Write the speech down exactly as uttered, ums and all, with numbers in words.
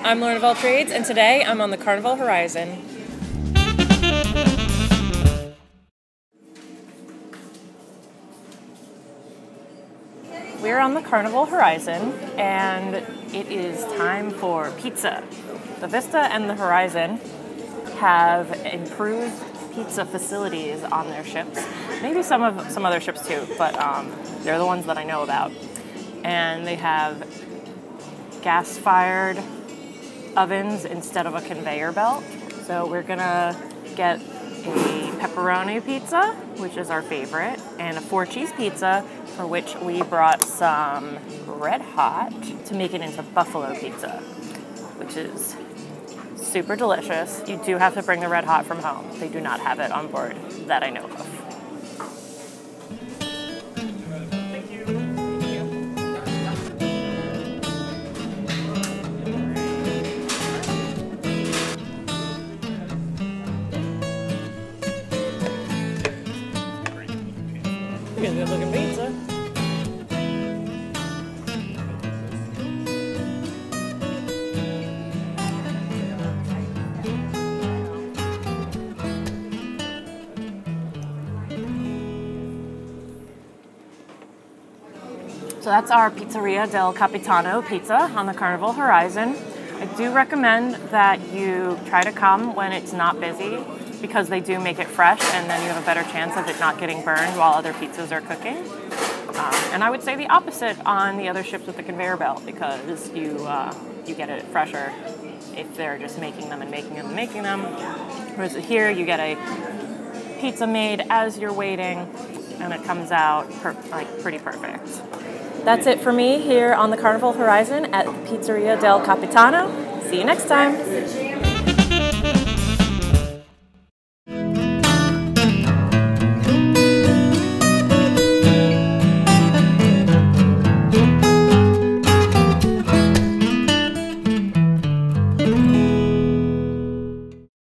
I'm Lauren of All Trades, and today I'm on the Carnival Horizon. We're on the Carnival Horizon, and it is time for pizza. The Vista and the Horizon have improved pizza facilities on their ships. Maybe some of some other ships too, but um, they're the ones that I know about. And they have gas-fired ovens instead of a conveyor belt. So we're gonna get a pepperoni pizza, which is our favorite, and a four cheese pizza, for which we brought some Red Hot to make it into buffalo pizza, which is super delicious. You do have to bring the Red Hot from home. They do not have it on board that I know of. Good looking pizza. So that's our Pizzeria del Capitano pizza on the Carnival Horizon. I do recommend that you try to come when it's not busy, because they do make it fresh, and then you have a better chance of it not getting burned while other pizzas are cooking. Um, and I would say the opposite on the other ships with the conveyor belt, because you uh, you get it fresher if they're just making them and making them and making them. Whereas here you get a pizza made as you're waiting, and it comes out per like pretty perfect. That's it for me here on the Carnival Horizon at Pizzeria del Capitano. See you next time.